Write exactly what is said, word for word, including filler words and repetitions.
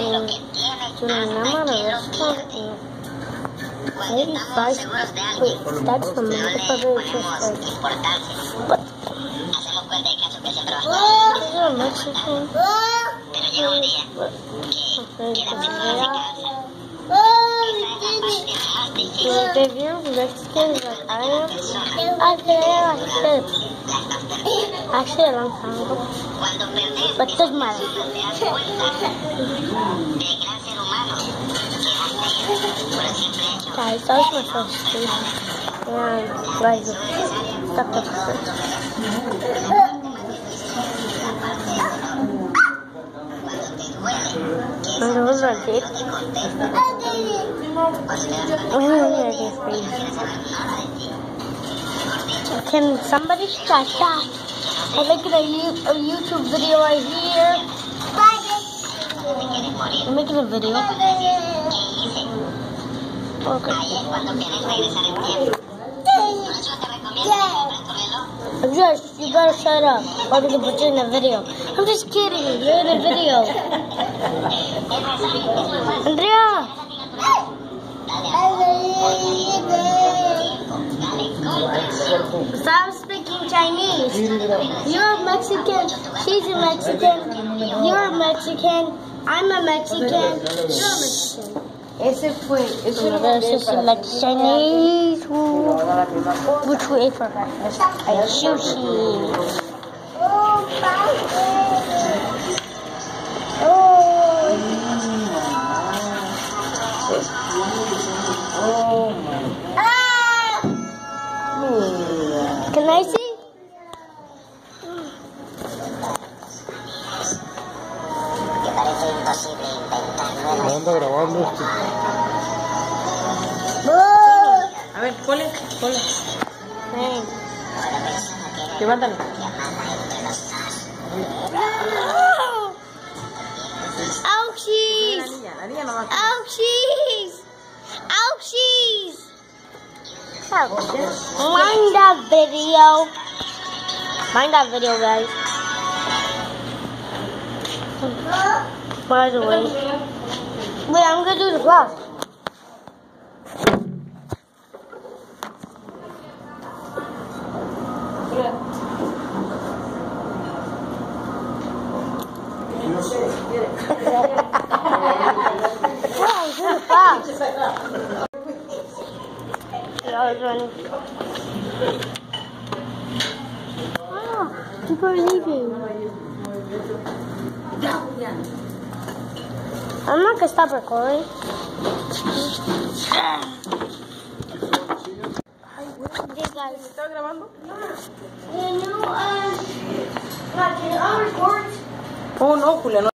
to the number of restaurant eighty-five. Wait, that's the number but is it a Mexican? If you're Mexican like I am, actually I did. Actually a long time ago. But it doesn't matter. Guys, that was my first stream. And guys, stuck up first. And those are good. Can somebody start that? I'm making a, a YouTube video right here. I'm making a video. Okay. Josh, you gotta shut up, or we can put you in the video. I'm just kidding, you're in the video. Andrea! Stop speaking Chinese. You're Mexican, she's a Mexican, you're a Mexican, I'm a Mexican, you're a Mexican. Ese fue, eso no this is like Chinese food, which we ate for breakfast. Like sushi. Oh, oh my. Ah! Can I see? Anda grabando esto. A ver, ponle, ponle. Ven. Levántalo. Ouchies! La niña no va a Ouchies! Ouchies! Mind that video. Mind that video, guys. By the way, wait, I'm gonna do the vlog. Wow, it's really fast. Yeah, I was running. Oh, people are leaving. I'm not gonna stop recording. Hey guys. ¿Estás grabando? Can you, uh, can I record? Oh no, Julia, no.